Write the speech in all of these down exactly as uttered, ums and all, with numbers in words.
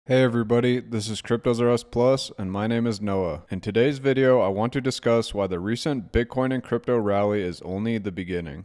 Hey everybody, this is Cryptos Plus, and my name is Noah. In today's video, I want to discuss why the recent Bitcoin and crypto rally is only the beginning.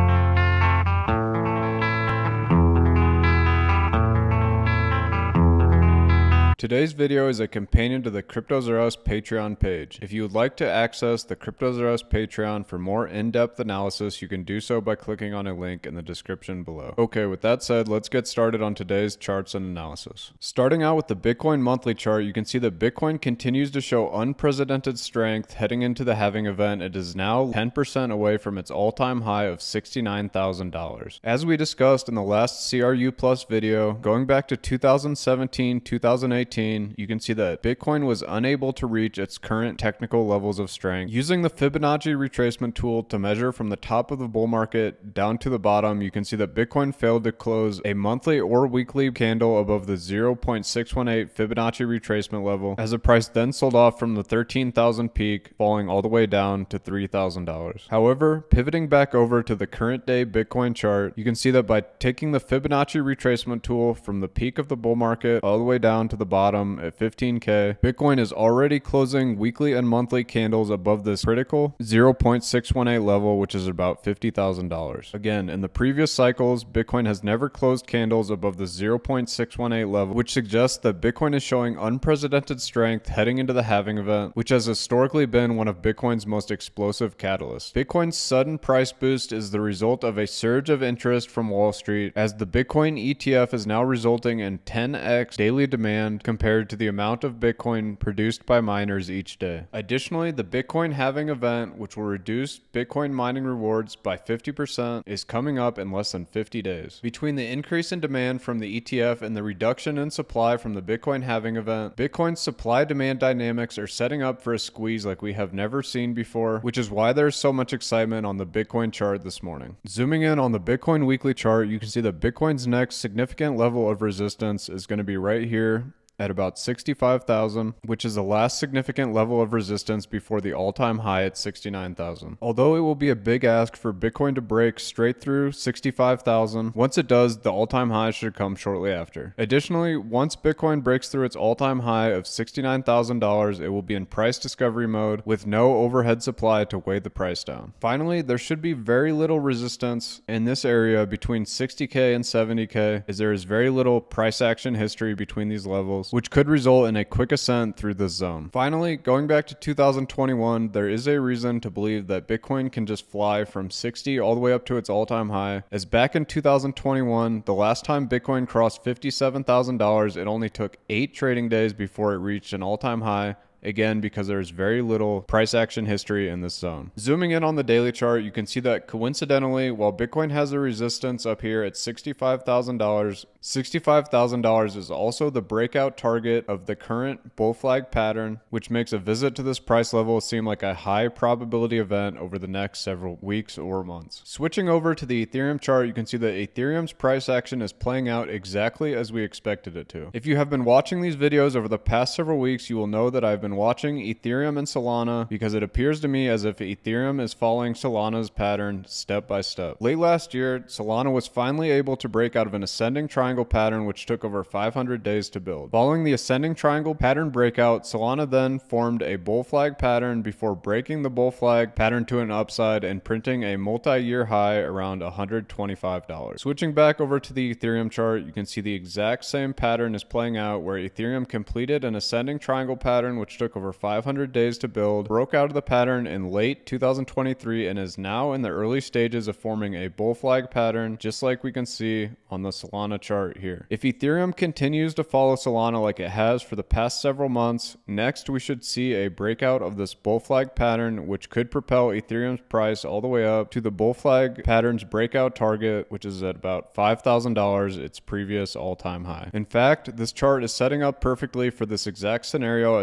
Today's video is a companion to the Cryptos Patreon page. If you would like to access the Cryptos Patreon for more in-depth analysis, you can do so by clicking on a link in the description below. Okay, with that said, let's get started on today's charts and analysis. Starting out with the Bitcoin monthly chart, you can see that Bitcoin continues to show unprecedented strength heading into the halving event. It is now ten percent away from its all-time high of sixty-nine thousand dollars. As we discussed in the last C R U Plus video, going back to two thousand seventeen, two thousand eighteen, you can see that Bitcoin was unable to reach its current technical levels of strength. Using the Fibonacci retracement tool to measure from the top of the bull market down to the bottom, you can see that Bitcoin failed to close a monthly or weekly candle above the zero point six one eight Fibonacci retracement level, as the price then sold off from the thirteen thousand peak, falling all the way down to three thousand dollars. However, pivoting back over to the current day Bitcoin chart, you can see that by taking the Fibonacci retracement tool from the peak of the bull market all the way down to the bottom at fifteen K, Bitcoin is already closing weekly and monthly candles above this critical zero point six one eight level, which is about fifty thousand dollars. Again, in the previous cycles, Bitcoin has never closed candles above the zero point six one eight level, which suggests that Bitcoin is showing unprecedented strength heading into the halving event, which has historically been one of Bitcoin's most explosive catalysts. Bitcoin's sudden price boost is the result of a surge of interest from Wall Street, as the Bitcoin E T F is now resulting in ten X daily demand compared to the amount of Bitcoin produced by miners each day. Additionally, the Bitcoin halving event, which will reduce Bitcoin mining rewards by fifty percent, is coming up in less than fifty days. Between the increase in demand from the E T F and the reduction in supply from the Bitcoin halving event, Bitcoin's supply-demand dynamics are setting up for a squeeze like we have never seen before, which is why there's so much excitement on the Bitcoin chart this morning. Zooming in on the Bitcoin weekly chart, you can see that Bitcoin's next significant level of resistance is going to be right here at about sixty-five thousand, which is the last significant level of resistance before the all-time high at sixty-nine thousand. Although it will be a big ask for Bitcoin to break straight through sixty-five thousand, once it does, the all-time high should come shortly after. Additionally, once Bitcoin breaks through its all-time high of sixty-nine thousand dollars, it will be in price discovery mode with no overhead supply to weigh the price down. Finally, there should be very little resistance in this area between sixty K and seventy K, as there is very little price action history between these levels, which could result in a quick ascent through this zone. Finally, going back to two thousand twenty-one, there is a reason to believe that Bitcoin can just fly from sixty all the way up to its all-time high, as back in two thousand twenty-one, the last time Bitcoin crossed fifty-seven thousand dollars, it only took eight trading days before it reached an all-time high, again because there's very little price action history in this zone. Zooming in on the daily chart, you can see that coincidentally, while Bitcoin has a resistance up here at sixty-five thousand dollars, sixty-five thousand dollars is also the breakout target of the current bull flag pattern, which makes a visit to this price level seem like a high probability event over the next several weeks or months. Switching over to the Ethereum chart, you can see that Ethereum's price action is playing out exactly as we expected it to. If you have been watching these videos over the past several weeks, you will know that I've been watching Ethereum and Solana because it appears to me as if Ethereum is following Solana's pattern step by step. Late last year, Solana was finally able to break out of an ascending triangle pattern which took over five hundred days to build. Following the ascending triangle pattern breakout, Solana then formed a bull flag pattern before breaking the bull flag pattern to an upside and printing a multi-year high around one hundred twenty-five dollars. Switching back over to the Ethereum chart, you can see the exact same pattern is playing out where Ethereum completed an ascending triangle pattern which took over five hundred days to build, broke out of the pattern in late two thousand twenty-three, and is now in the early stages of forming a bull flag pattern, just like we can see on the Solana chart here. If Ethereum continues to follow Solana like it has for the past several months, next we should see a breakout of this bull flag pattern, which could propel Ethereum's price all the way up to the bull flag pattern's breakout target, which is at about five thousand dollars, its previous all-time high. In fact, this chart is setting up perfectly for this exact scenario, as there could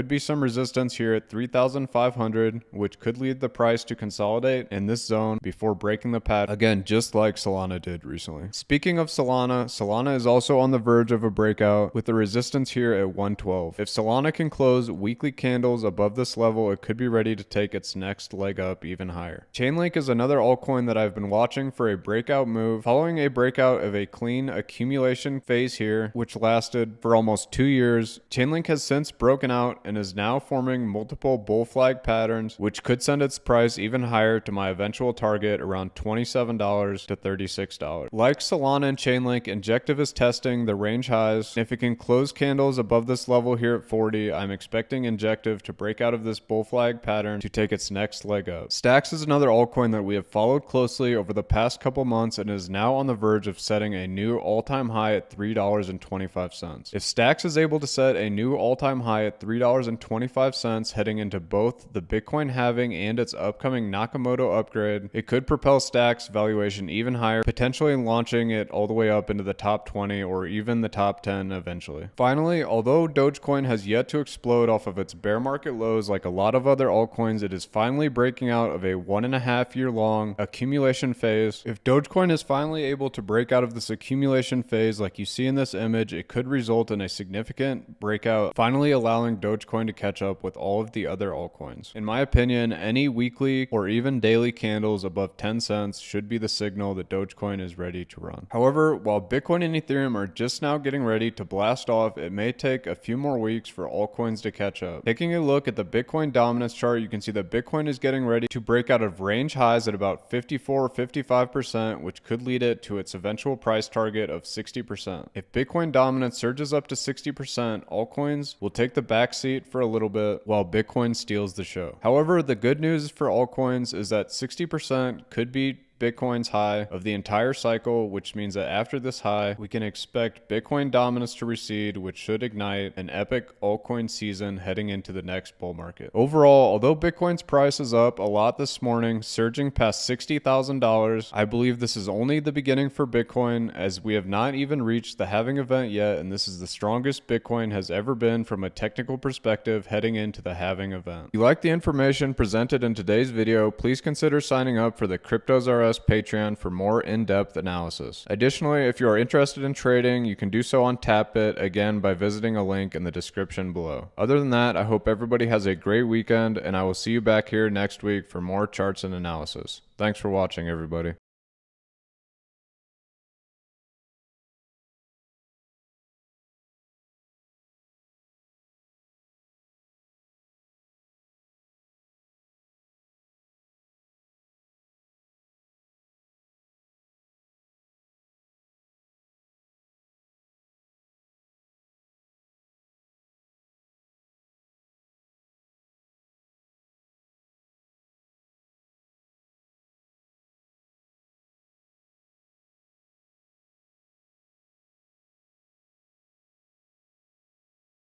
be some resistance here at three thousand five hundred, which could lead the price to consolidate in this zone before breaking the pattern, again, just like Solana did recently. Speaking of Solana, Solana is also on the verge of a breakout with the resistance here at one twelve. If Solana can close weekly candles above this level, it could be ready to take its next leg up even higher. Chainlink is another altcoin that I've been watching for a breakout move, following a breakout of a clean accumulation phase here, which lasted for almost two years. Chainlink has since broken out and is now forming multiple bull flag patterns, which could send its price even higher to my eventual target around twenty-seven dollars to thirty-six dollars. Like Solana and Chainlink, Injective is testing the range highs. If it can close candles above this level here at forty, I'm expecting Injective to break out of this bull flag pattern to take its next leg up. Stacks is another altcoin that we have followed closely over the past couple months and is now on the verge of setting a new all-time high at three dollars and twenty-five cents. If Stacks is able to set a new all-time high at three dollars and twenty-five cents heading into both the Bitcoin halving and its upcoming Nakamoto upgrade, it could propel Stacks valuation even higher, potentially launching it all the way up into the top twenty or even the top ten eventually. Finally, although Dogecoin has yet to explode off of its bear market lows like a lot of other altcoins, it is finally breaking out of a one and a half year long accumulation phase. If Dogecoin is finally able to break out of this accumulation phase like you see in this image, it could result in a significant breakout, finally allowing Dogecoin to catch up with all of the other altcoins. In my opinion, any weekly or even daily candles above ten cents should be the signal that Dogecoin is ready to run. However, while Bitcoin and Ethereum are just now getting ready to blast off, it may take a few more weeks for altcoins to catch up. Taking a look at the Bitcoin dominance chart, you can see that Bitcoin is getting ready to break out of range highs at about fifty-four or fifty-five percent, which could lead it to its eventual price target of sixty percent. If Bitcoin dominance surges up to sixty percent, altcoins will take the backseat for a little bit while Bitcoin steals the show. However, the good news for altcoins is that sixty percent could be Bitcoin's high of the entire cycle, which means that after this high, we can expect Bitcoin dominance to recede, which should ignite an epic altcoin season heading into the next bull market. Overall, although Bitcoin's price is up a lot this morning, surging past sixty thousand dollars, I believe this is only the beginning for Bitcoin, as we have not even reached the halving event yet, and this is the strongest Bitcoin has ever been from a technical perspective heading into the halving event. If you like the information presented in today's video, please consider signing up for the Cryptos R Us Patreon for more in-depth analysis. Additionally, if you are interested in trading, you can do so on TapBit, again by visiting a link in the description below. Other than that, I hope everybody has a great weekend, and I will see you back here next week for more charts and analysis. Thanks for watching, everybody.